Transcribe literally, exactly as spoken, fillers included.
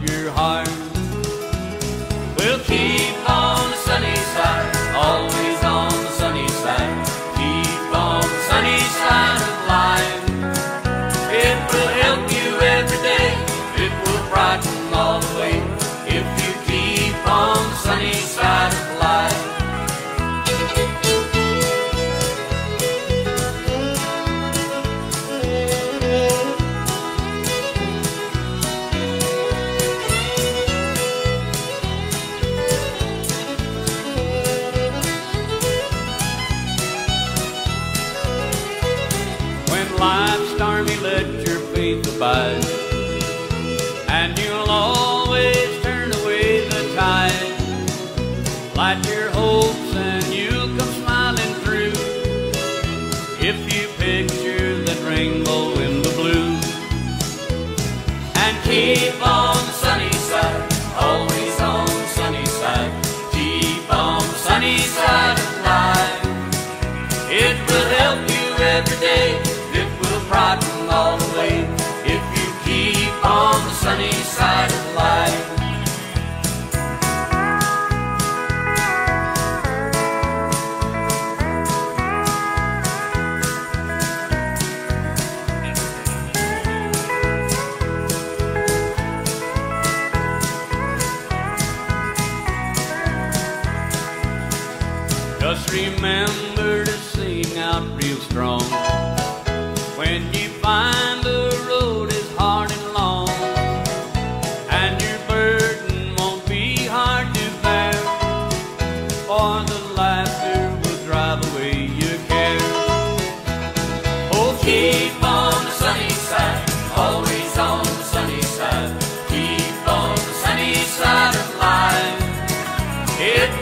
your heart. We'll keep on the sunny side, always on the sunny side. Keep on the sunny side of life. It will help you every day, it will brighten all the way, if you keep on the sunny side of life. Life's stormy, let your faith abide, and you'll always turn away the tide. Light your hopes and you'll come smiling through, if you picture that rainbow in the blue. And keep on the sunny side, always on the sunny side. Keep on the sunny side of life. It will help you every day, brighten all the way, if you keep on the sunny side of life. Just remember to sing out real strong when you find the road is hard and long, and your burden won't be hard to bear, for the laughter will drive away your care. Oh, keep on the sunny side, always on the sunny side. Keep on the sunny side of life. It